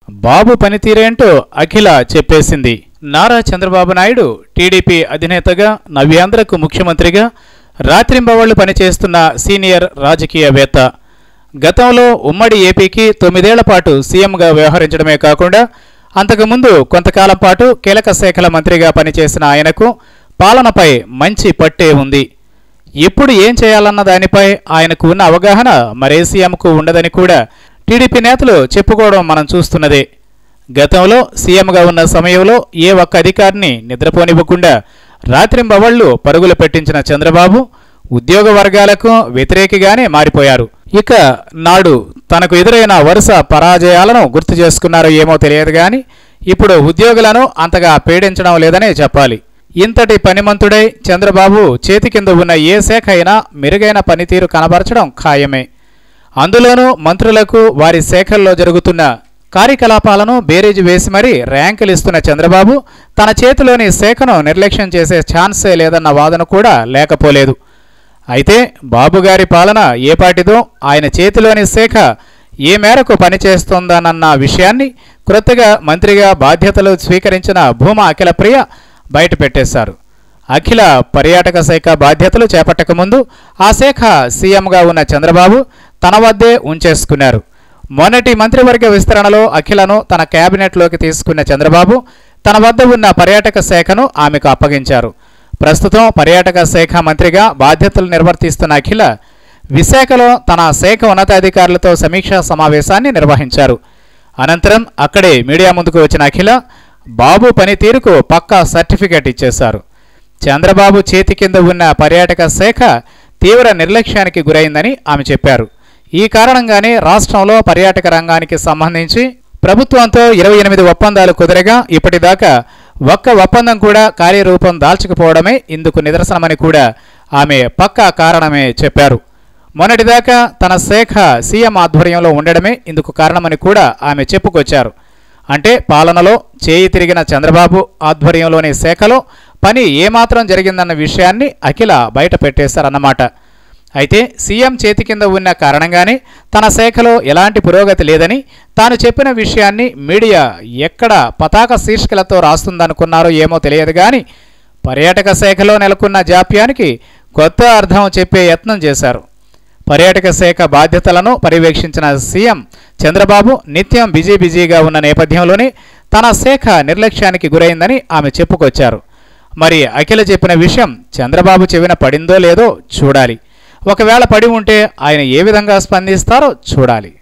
బాబు పనితీరేంటో అఖిల చెప్పేసింది. నారా చంద్రబాబు నాయుడు టీడీపీ అధినేతగా, నవ్యాంధ్రకు ముఖ్యమంత్రిగా రాత్రింబవళ్లు పనిచేస్తున్న సీనియర్ రాజకీయవేత్త. గతంలో ఉమ్మడి ఏపీకి 9 ఏళ్ల పాటు సీఎంగా వ్యవహరించడమే కాకుండా అంతకుముందు కొంతకాలం పాటు కీలక శాఖల మంత్రిగా పనిచేసిన ఆయనకు పాలనపై మంచి పట్టే ఉంది. ఎప్పుడు ఏం చేయాలన్న దానిపై ఆయనకు ఉన్న అవగాహన మరే సీఎంకు ఉండదని కూడా టీడీపీ నేతలు చెప్పుకోవడం మనం చూస్తున్నదే. గతంలో సీఎంగా ఉన్న సమయంలో ఏ ఒక్క అధికారిని నిద్రపోనివ్వకుండా రాత్రింబవళ్లు పరుగులు పెట్టించిన చంద్రబాబు ఉద్యోగ వర్గాలకు వ్యతిరేకిగానే మారిపోయారు. ఇక నాడు తనకు ఎదురైన వరుస పరాజయాలను గుర్తు చేసుకున్నారో ఏమో తెలియదు కానీ ఇప్పుడు ఉద్యోగులను అంతగా పీడించడం లేదనే చెప్పాలి. ఇంతటి పనిమంతుడై చంద్రబాబు చేతి కింద ఉన్న ఏ శాఖ అయినా మెరుగైన పనితీరు కనబరచడం ఖాయమే. అందులోనూ మంత్రులకు వారి శాఖల్లో జరుగుతున్న కార్యకలాపాలను బేరీజు వేసి మరీ ర్యాంకులు ఇస్తున్న చంద్రబాబు తన చేతిలోని శాఖను నిర్లక్ష్యం చేసే ఛాన్సే లేదన్న వాదన కూడా లేకపోలేదు. అయితే బాబుగారి పాలన ఏపాటిదో, ఆయన చేతిలోని శాఖ ఏ మేరకు పనిచేస్తోందన్న విషయాన్ని క్రొత్తగా మంత్రిగా బాధ్యతలు స్వీకరించిన భూమా అఖిల ప్రియ బయటపెట్టేశారు. అఖిల పర్యాటక శాఖ బాధ్యతలు చేపట్టకముందు ఆ శాఖ సీఎంగా ఉన్న చంద్రబాబు తన వద్దే ఉంచేసుకున్నారు. మొన్నటి మంత్రివర్గ విస్తరణలో అఖిలను తన కేబినెట్లోకి తీసుకున్న చంద్రబాబు తన వద్ద ఉన్న పర్యాటక శాఖను ఆమెకు అప్పగించారు. ప్రస్తుతం పర్యాటక శాఖ మంత్రిగా బాధ్యతలు నిర్వర్తిస్తున్న అఖిల విశాఖలో తన శాఖ ఉన్నతాధికారులతో సమీక్షా సమావేశాన్ని నిర్వహించారు. అనంతరం అక్కడే మీడియా ముందుకు వచ్చిన అఖిల బాబు పనితీరుకు పక్కా సర్టిఫికెట్ ఇచ్చేశారు. చంద్రబాబు చేతి కింద ఉన్న పర్యాటక శాఖ తీవ్ర నిర్లక్ష్యానికి గురైందని ఆమె చెప్పారు. ఈ కారణంగానే రాష్ట్రంలో పర్యాటక రంగానికి సంబంధించి ప్రభుత్వంతో 28 ఒప్పందాలు కుదరగా ఇప్పటిదాకా ఒక్క ఒప్పందం కూడా కార్యరూపం దాల్చకపోవడమే ఇందుకు నిదర్శనమని కూడా ఆమె పక్కా కారణమే చెప్పారు. మొన్నటిదాకా తన శాఖ సీఎం ఆధ్వర్యంలో ఉండడమే ఇందుకు కారణమని కూడా ఆమె చెప్పుకొచ్చారు. అంటే పాలనలో చేయి తిరిగిన చంద్రబాబు ఆధ్వర్యంలోని శాఖలో పని ఏమాత్రం జరిగిందన్న విషయాన్ని అఖిల బయట పెట్టేశారన్నమాట. అయితే సీఎం చేతి కింద ఉన్న కారణంగానే తన శాఖలో ఎలాంటి పురోగతి లేదని తాను చెప్పిన విషయాన్ని మీడియా ఎక్కడ పతాక శీర్షికలతో రాస్తుందనుకున్నారో ఏమో తెలియదు కానీ పర్యాటక శాఖలో నెలకొన్న జాప్యానికి కొత్త అర్థం చెప్పే యత్నం చేశారు. పర్యాటక శాఖ బాధ్యతలను పర్యవేక్షించిన సీఎం చంద్రబాబు నిత్యం బిజీగా ఉన్న నేపథ్యంలోనే తన శాఖ నిర్లక్ష్యానికి గురైందని ఆమె చెప్పుకొచ్చారు. మరి అఖిల చెప్పిన విషయం చంద్రబాబు చెవిన పడిందో లేదో చూడాలి. ఒకవేళ పడి ఉంటే ఆయన ఏ విధంగా స్పందిస్తారో చూడాలి.